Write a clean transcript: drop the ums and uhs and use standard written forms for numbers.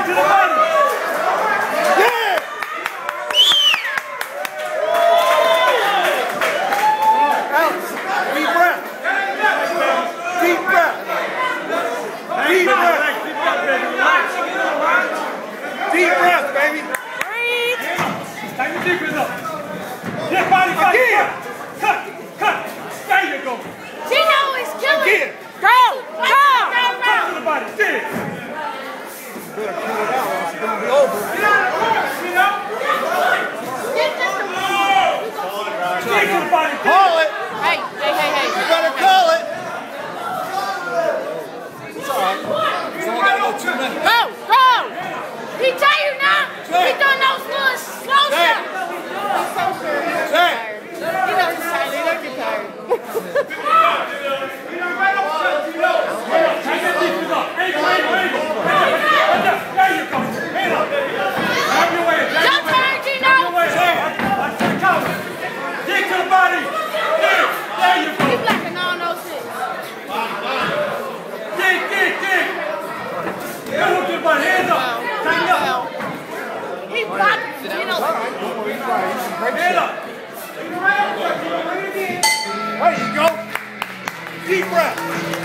the body. Yeah! Alex, deep breath. Deep breath. Deep breath. Deep breath, baby. Breathe. Take your deep breath up. Yeah, body, body. Again. Cut. There you go. Gino is killing. Again. Go. Cut to the body. Dig. Better kill it out or it's going to be over. Get out of the corner, Gino. Dig to the body. Call it. Hey. You better call it. It's all right. It's only got to go 2 minutes. Go. He tired now. He doing those little slow stuff. He's so sure. Zach. He knows he's tired. He don't get tired. Take that deep breath up. Angle. There you go. Hand up. Have your way. Your turn, Gino. Watch the cover. Dig to the body. Dig. There you go. He's blocking all those shit. Dig. Go to the body. Hands up. Tighten up. He blocking Gino. Hand up. There you go. Deep breath.